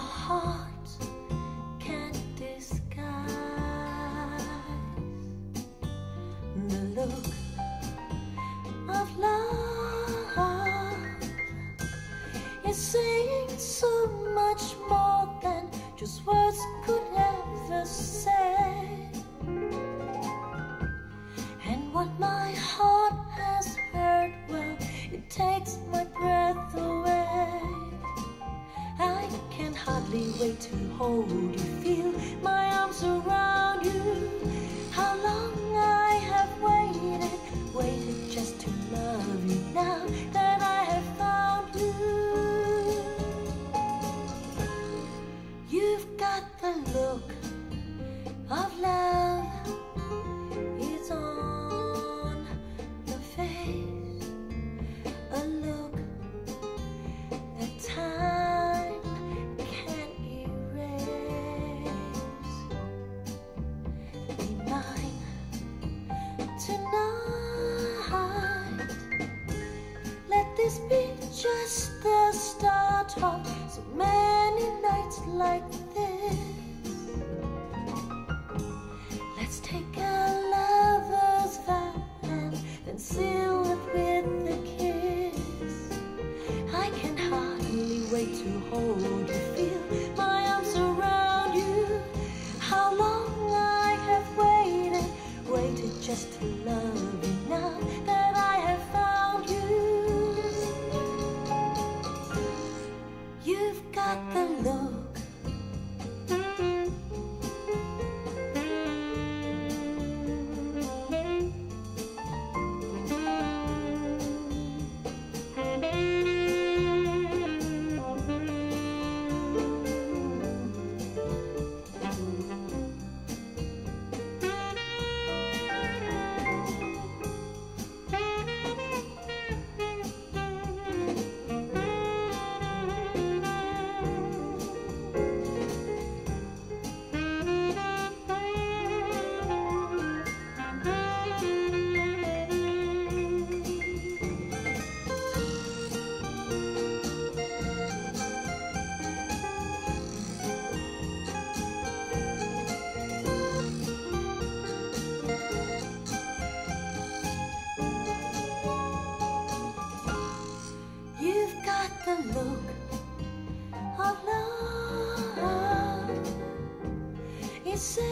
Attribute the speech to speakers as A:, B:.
A: heart can't disguise the look of love. It's saying so much more than just words could ever say. And what my heart has heard, well, it takes my breath away. I can hardly wait to hold you, feel my arms around you. How long I have waited just to love you now that I have found you. You've got the look of love, it's on your face, a look that time can't erase. Be mine tonight, let this be just the start of so many nights like this. Let's take a lover's vow and then seal it with a kiss. I can hardly wait to hold you, feel my arms around you. How long I have waited just to love you now that I have found you. You've got the look. The look of love, it's